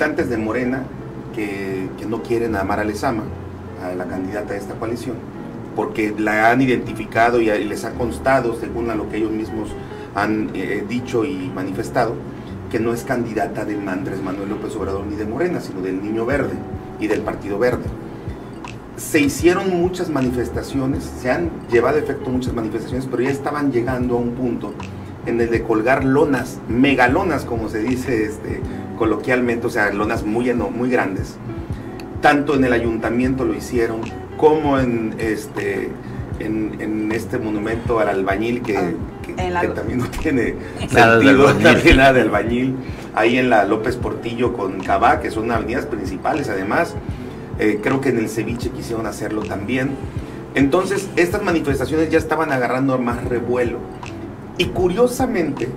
militantes de Morena que no quieren a Mara Lezama, a la candidata de esta coalición, porque la han identificado y les ha constado, según a lo que ellos mismos han dicho y manifestado, que no es candidata de Andrés Manuel López Obrador ni de Morena, sino del Niño Verde y del Partido Verde. Se hicieron muchas manifestaciones, se han llevado a efecto muchas manifestaciones, pero ya estaban llegando a un punto en el de colgar lonas, megalonas, como se dice coloquialmente, o sea, lonas muy grandes. Tanto en el ayuntamiento lo hicieron, como en este monumento al albañil, que también no tiene sentido, también nada de albañil, ahí en la López Portillo con Cabá, que son avenidas principales. Además, creo que en el Ceviche quisieron hacerlo también. Entonces, estas manifestaciones ya estaban agarrando más revuelo. Y curiosamente,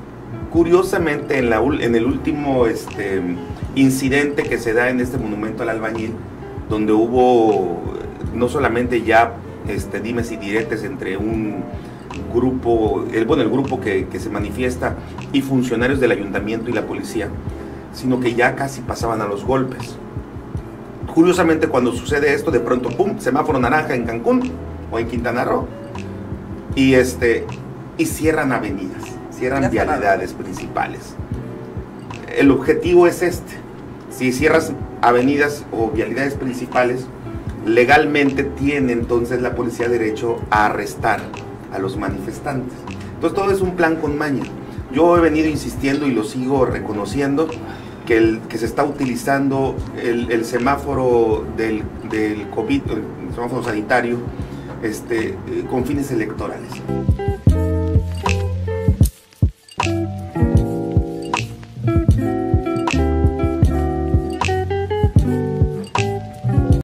en el último incidente que se da en este monumento al albañil, donde hubo no solamente ya dimes y diretes entre un grupo, el grupo que se manifiesta y funcionarios del ayuntamiento y la policía, sino que ya casi pasaban a los golpes. Curiosamente, cuando sucede esto, de pronto, ¡pum!, semáforo naranja en Cancún o en Quintana Roo, y cierran avenidas, cierran vialidades principales. El objetivo es si cierras avenidas o vialidades principales, legalmente tiene entonces la policía derecho a arrestar a los manifestantes. Entonces todo es un plan con maña. Yo he venido insistiendo y lo sigo reconociendo, que se está utilizando el semáforo del COVID, el semáforo sanitario, con fines electorales.